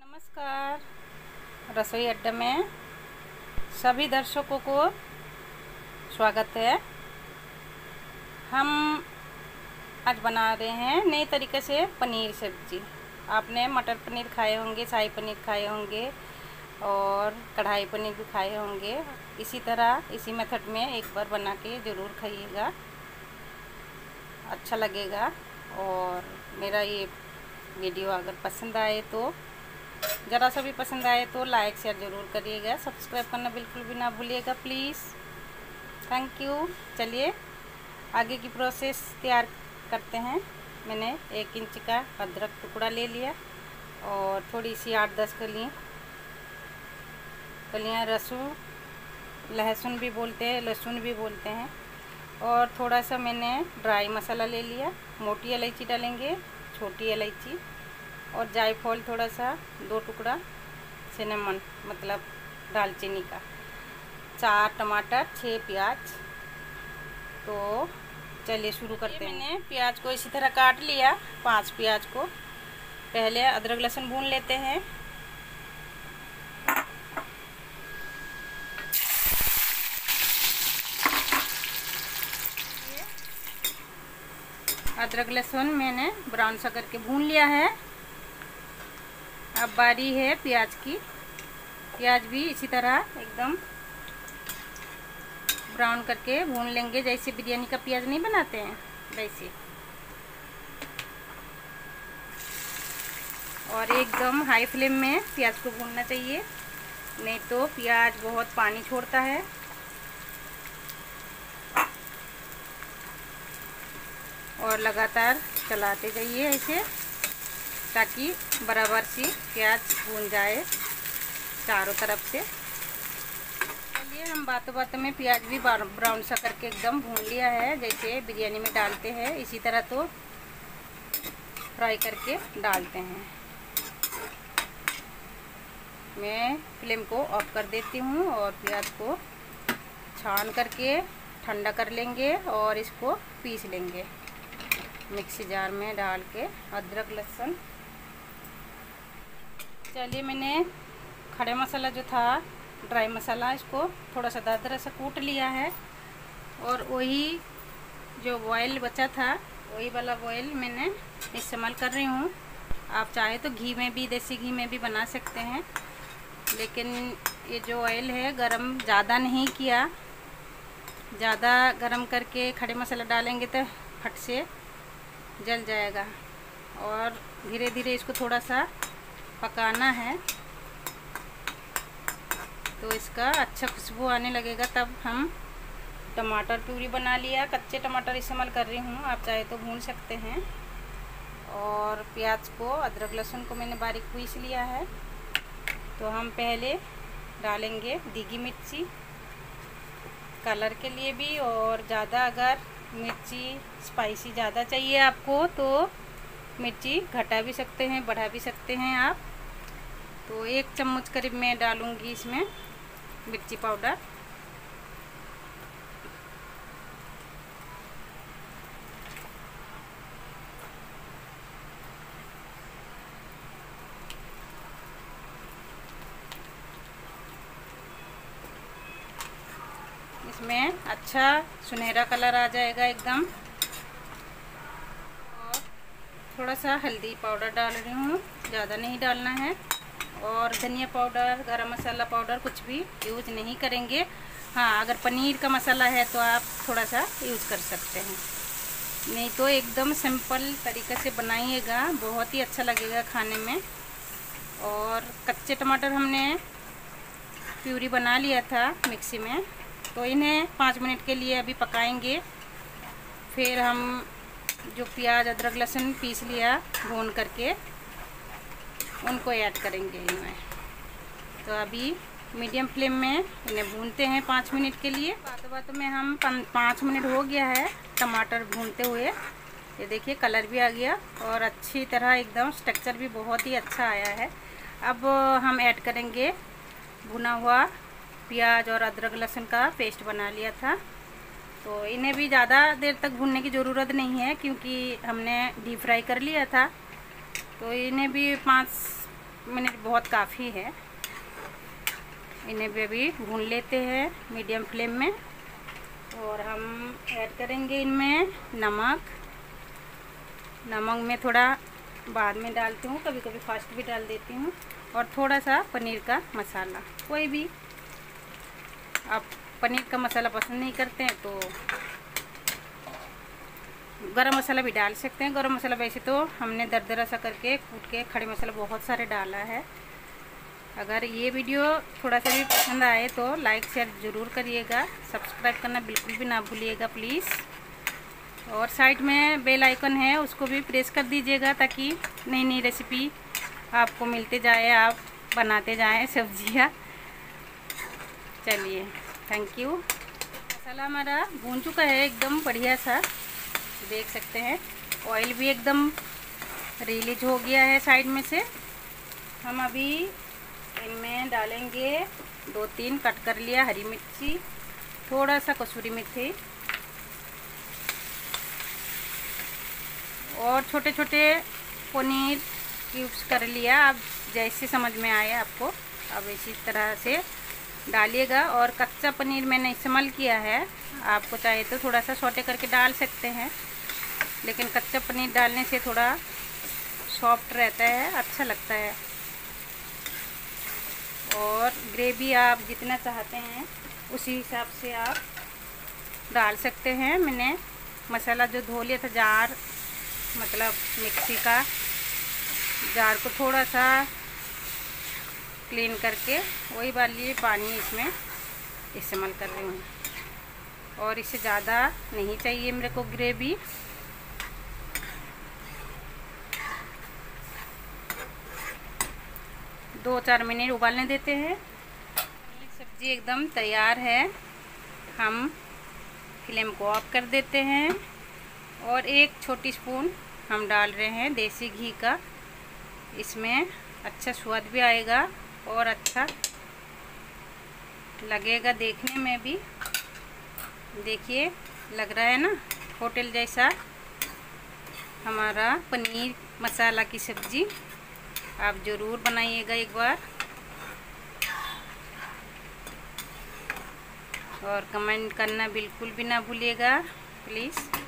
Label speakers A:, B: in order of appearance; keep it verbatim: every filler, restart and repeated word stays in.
A: नमस्कार। रसोई अड्डा में सभी दर्शकों को स्वागत है। हम आज बना रहे हैं नए तरीके से पनीर सब्जी। आपने मटर पनीर खाए होंगे, शाही पनीर खाए होंगे और कढ़ाई पनीर भी खाए होंगे। इसी तरह इसी मेथड में एक बार बना के ज़रूर खाइएगा, अच्छा लगेगा। और मेरा ये वीडियो अगर पसंद आए तो ज़रा सा भी पसंद आए तो लाइक शेयर ज़रूर करिएगा, सब्सक्राइब करना बिल्कुल भी ना भूलिएगा प्लीज़। Thank you. चलिए आगे की प्रोसेस तैयार करते हैं। मैंने एक इंच का अदरक टुकड़ा ले लिया और थोड़ी सी आठ दस कली कलियाँ लहसुन लहसुन भी बोलते हैं, लहसुन भी बोलते हैं। और थोड़ा सा मैंने ड्राई मसाला ले लिया। मोटी इलायची डालेंगे, छोटी इलायची और जायफल थोड़ा सा, दो टुकड़ा सिनेमन मतलब दालचीनी का, चार टमाटर, छः प्याज। तो चलिए शुरू करते हैं। मैंने प्याज को इसी तरह काट लिया, पांच प्याज को। पहले अदरक लहसुन भून लेते हैं। अदरक लहसुन मैंने ब्राउन सा करके भून लिया है। अब बारी है प्याज की। प्याज भी इसी तरह एकदम ब्राउन करके भून लेंगे, जैसे बिरयानी का प्याज नहीं बनाते हैं वैसे। और एकदम हाई फ्लेम में प्याज को भूनना चाहिए, नहीं तो प्याज बहुत पानी छोड़ता है। और लगातार चलाते जाइए ऐसे, ताकि बराबर सी प्याज भून जाए चारों तरफ से। चलिए हम बातों बातों में प्याज भी ब्राउन सा करके एकदम भून लिया है, जैसे बिरयानी में डालते हैं इसी तरह तो फ्राई करके डालते हैं। मैं फ्लेम को ऑफ कर देती हूँ और प्याज को छान करके ठंडा कर लेंगे और इसको पीस लेंगे मिक्सी जार में डाल के, अदरक लहसुन। चलिए मैंने खड़े मसाला जो था, ड्राई मसाला, इसको थोड़ा सा दरदरा सा कूट लिया है। और वही जो ऑयल बचा था, वही वाला ऑयल मैंने इस्तेमाल कर रही हूँ। आप चाहे तो घी में भी, देसी घी में भी बना सकते हैं, लेकिन ये जो ऑयल है गरम ज़्यादा नहीं किया। ज़्यादा गरम करके खड़े मसाला डालेंगे तो फट से जल जाएगा। और धीरे धीरे इसको थोड़ा सा पकाना है, तो इसका अच्छा खुशबू आने लगेगा। तब हम टमाटर प्यूरी बना लिया, कच्चे टमाटर इस्तेमाल कर रही हूँ, आप चाहे तो भून सकते हैं। और प्याज को, अदरक लहसुन को मैंने बारीक पीस लिया है। तो हम पहले डालेंगे देगी मिर्ची कलर के लिए भी, और ज़्यादा अगर मिर्ची स्पाइसी ज़्यादा चाहिए आपको तो मिर्ची घटा भी सकते हैं, बढ़ा भी सकते हैं आप। तो एक चम्मच करीब मैं डालूंगी इसमें मिर्ची पाउडर। इसमें अच्छा सुनहरा कलर आ जाएगा एकदम। और थोड़ा सा हल्दी पाउडर डाल रही हूँ, ज़्यादा नहीं डालना है। और धनिया पाउडर, गरम मसाला पाउडर कुछ भी यूज़ नहीं करेंगे। हाँ, अगर पनीर का मसाला है तो आप थोड़ा सा यूज़ कर सकते हैं, नहीं तो एकदम सिंपल तरीके से बनाइएगा, बहुत ही अच्छा लगेगा खाने में। और कच्चे टमाटर हमने प्यूरी बना लिया था मिक्सी में, तो इन्हें पाँच मिनट के लिए अभी पकाएंगे। फिर हम जो प्याज, अदरक, लहसुन पीस लिया भून करके, उनको ऐड करेंगे इनमें। तो अभी मीडियम फ्लेम में इन्हें भूनते हैं पाँच मिनट के लिए। बातों बातों में हम पाँच मिनट हो गया है टमाटर भूनते हुए। ये देखिए कलर भी आ गया और अच्छी तरह एकदम स्ट्रक्चर भी बहुत ही अच्छा आया है। अब हम ऐड करेंगे भुना हुआ प्याज और अदरक लहसुन का पेस्ट बना लिया था। तो इन्हें भी ज़्यादा देर तक भूनने की ज़रूरत नहीं है, क्योंकि हमने डीप फ्राई कर लिया था। तो इन्हें भी पाँच मिनट बहुत काफ़ी है। इन्हें भी अभी भून लेते हैं मीडियम फ्लेम में। और हम ऐड करेंगे इनमें नमक। नमक में थोड़ा बाद में डालती हूँ, कभी कभी फास्ट भी डाल देती हूँ। और थोड़ा सा पनीर का मसाला, कोई भी आप पनीर का मसाला पसंद नहीं करते हैं तो गरम मसाला भी डाल सकते हैं। गरम मसाला वैसे तो हमने दरदरा सा करके कूट के खड़े मसाला बहुत सारे डाला है। अगर ये वीडियो थोड़ा सा भी पसंद आए तो लाइक शेयर ज़रूर करिएगा, सब्सक्राइब करना बिल्कुल भी ना भूलिएगा प्लीज़। और साइड में बेल आइकन है, उसको भी प्रेस कर दीजिएगा ताकि नई नई रेसिपी आपको मिलते जाए, आप बनाते जाएं सब्जियां। चलिए, थैंक यू। मसाला हमारा भून चुका है एकदम बढ़िया सा, देख सकते हैं। ऑयल भी एकदम रिलीज हो गया है साइड में से। हम अभी इनमें डालेंगे दो तीन कट कर लिया हरी मिर्ची, थोड़ा सा कसूरी मेथी और छोटे छोटे पनीर क्यूब्स कर लिया। आप जैसे समझ में आए आपको, अब इसी तरह से डालिएगा। और कच्चा पनीर मैंने इस्तेमाल किया है, आपको चाहे तो थोड़ा सा सौटे करके डाल सकते हैं, लेकिन कच्चा पनीर डालने से थोड़ा सॉफ्ट रहता है, अच्छा लगता है। और ग्रेवी आप जितना चाहते हैं उसी हिसाब से आप डाल सकते हैं। मैंने मसाला जो धो लिया था जार, मतलब मिक्सी का जार को थोड़ा सा क्लीन करके वही वाली पानी इसमें इस्तेमाल कर रही हूँ। और इससे ज़्यादा नहीं चाहिए मेरे को ग्रेवी। दो चार मिनट उबालने देते हैं। सब्ज़ी एकदम तैयार है। हम फ्लेम को ऑफ कर देते हैं और एक छोटी स्पून हम डाल रहे हैं देसी घी का। इसमें अच्छा स्वाद भी आएगा और अच्छा लगेगा देखने में भी। देखिए, लग रहा है ना होटल जैसा हमारा पनीर मसाला की सब्ज़ी। आप ज़रूर बनाइएगा एक बार और कमेंट करना बिल्कुल भी ना भूलिएगा प्लीज़।